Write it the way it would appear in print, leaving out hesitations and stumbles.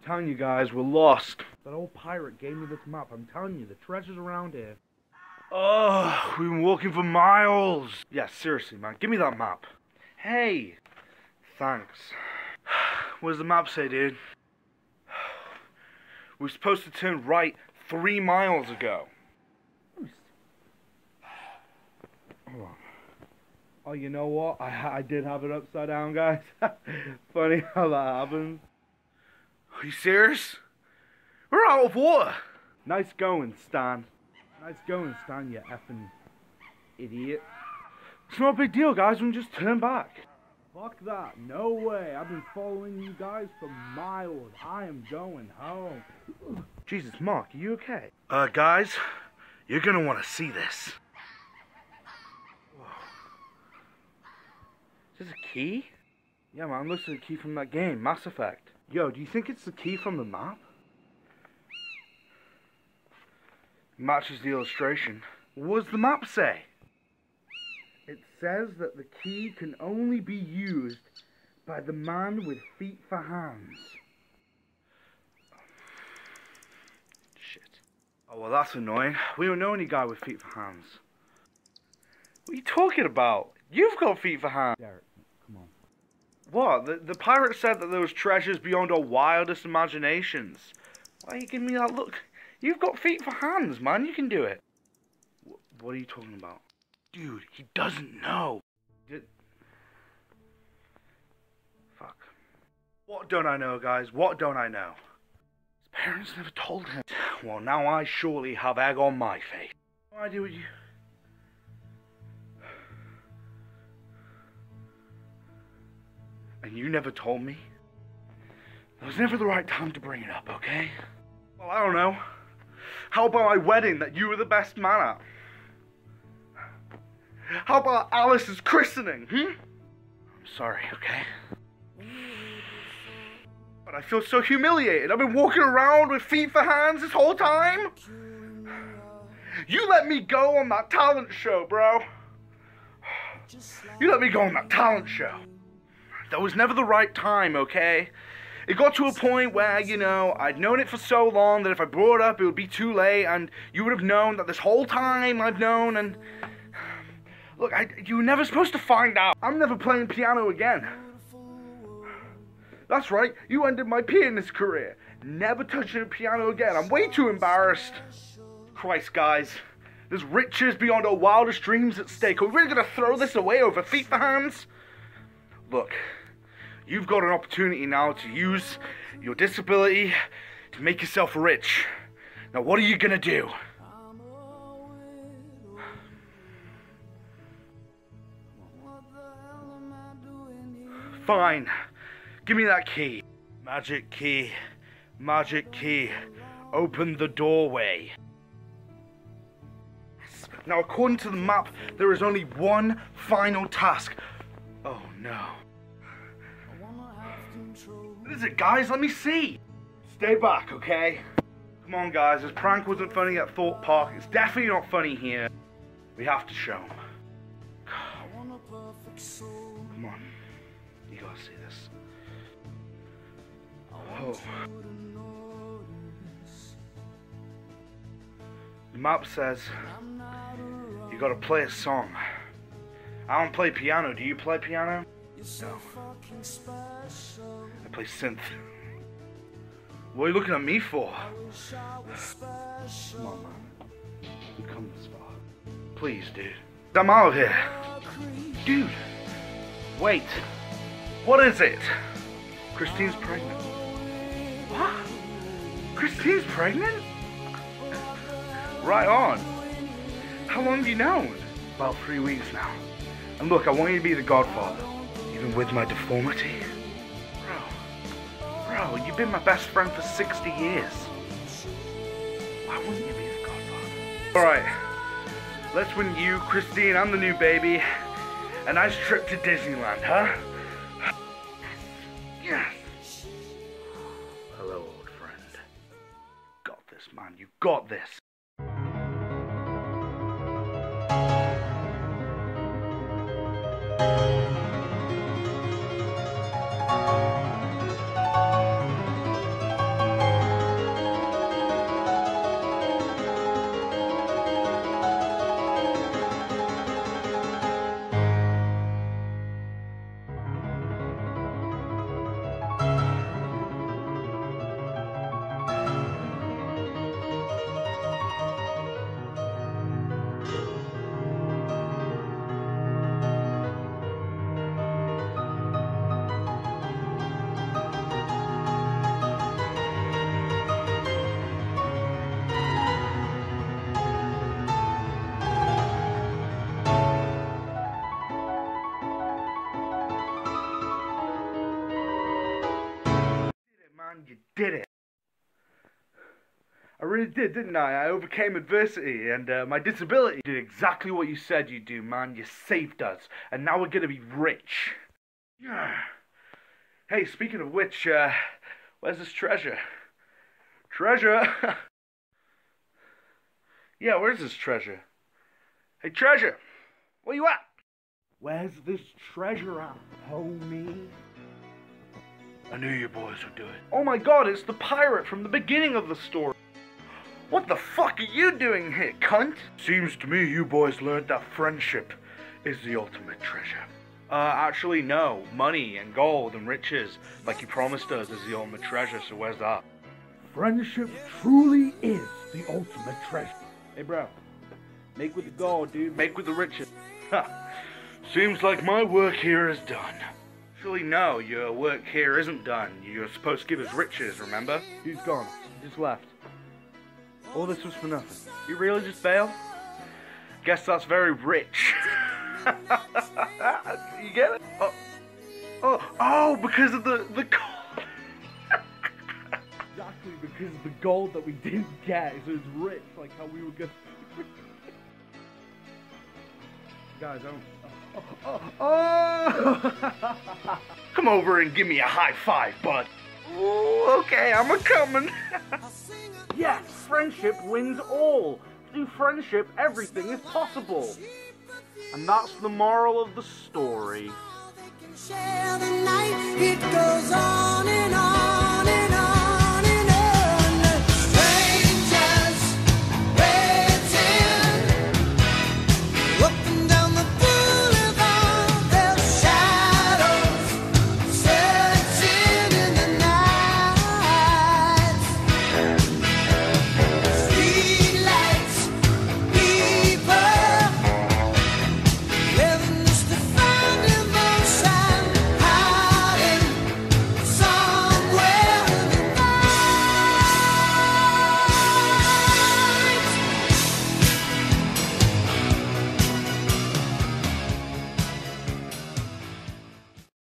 telling you guys, we're lost. That old pirate gave me this map. I'm telling you, the treasure's around here. Oh, we've been walking for miles. Yeah, seriously, man. Give me that map. Hey. Thanks. What does the map say, dude? We were supposed to turn right 3 miles ago. Hold on. Oh, you know what? I did have it upside down, guys. Funny how that happens. Are you serious? We're out of water. Nice going, Stan. Nice going, Stan, you effing idiot. It's not a big deal, guys. We can just turn back. Fuck that. No way. I've been following you guys for miles. I am going home. Jesus, Mark, are you okay? Guys, you're gonna want to see this. Whoa. Is this a key? Yeah, man, looks like a key from that game, Mass Effect. Yo, do you think it's the key from the map? Matches the illustration. What does the map say? It says that the key can only be used by the man with feet for hands. Shit. Oh, well, that's annoying. We don't know any guy with feet for hands. What are you talking about? You've got feet for hands. Derek, come on. What? The pirate said that there was treasures beyond our wildest imaginations. Why are you giving me that look? You've got feet for hands, man. You can do it. What are you talking about? Dude, he doesn't know. Fuck. What don't I know, guys? What don't I know? His parents never told him. Well, now I surely have egg on my face. No idea what you... And you never told me? It was never the right time to bring it up, okay? Well, I don't know. How about my wedding that you were the best man at? How about Alice's christening, I'm sorry, okay? But I feel so humiliated. I've been walking around with feet for hands this whole time. You let me go on that talent show, bro. You let me go on that talent show. That was never the right time, okay? It got to a point where, you know, I'd known it for so long that if I brought it up, it would be too late, and you would have known that this whole time I've known, and... Look, you were never supposed to find out. I'm never playing piano again. That's right, you ended my pianist career. Never touching a piano again. I'm way too embarrassed. Christ, guys. There's riches beyond our wildest dreams at stake. Are we really gonna throw this away over feet for hands? Look. You've got an opportunity now to use your disability to make yourself rich. Now, what are you gonna do? Fine. Give me that key. Magic key. Magic key. Open the doorway. Now, according to the map, there is only one final task. Oh, no. What is it, guys? Let me see. Stay back, okay? Come on, guys. This prank wasn't funny at Thorpe Park. It's definitely not funny here. We have to show them. Come on. You gotta see this. Oh. The map says you gotta play a song. I don't play piano. Do you play piano? No. I play synth. What are you looking at me for? Come on, man. We've come this far. Please, dude. I'm out of here. Dude. Wait. What is it? Christine's pregnant. What? Christine's pregnant? Right on. How long have you known? About 3 weeks now. And look, I want you to be the godfather. Even with my deformity. Bro, you've been my best friend for 60 years. Why wouldn't you be the godfather? Alright. Let's win you, Christine, and the new baby a nice trip to Disneyland, huh? Yes! Hello, old friend. Got this, man. You got this. did it. I really did, didn't I? I overcame adversity and my disability. You did exactly what you said you'd do, man. You saved us. And now we're gonna be rich. Yeah. Hey, speaking of which, where's this treasure? Treasure? Yeah, where's this treasure? Hey, treasure! Where you at? Where's this treasure at, homie? I knew you boys would do it. Oh my god, it's the pirate from the beginning of the story. What the fuck are you doing here, cunt? Seems to me you boys learned that friendship is the ultimate treasure. Actually no. Money and gold and riches, like you promised us, is the ultimate treasure, so where's that? Friendship truly is the ultimate treasure. Hey bro, make with the gold, dude. Make with the riches. Seems like my work here is done. Actually no, your work here isn't done. You're supposed to give us riches, remember? He's gone. He just left. All this was for nothing. You really just bailed? Guess that's very rich. You get it? Oh, because of the gold. Exactly, because of the gold that we didn't get. So it's rich, like how we were gonna. Guys, come over and give me a high five, bud. Ooh, okay, I'm a-coming. Yes, friendship wins all. Through friendship, everything is possible. And that's the moral of the story. It goes on and on.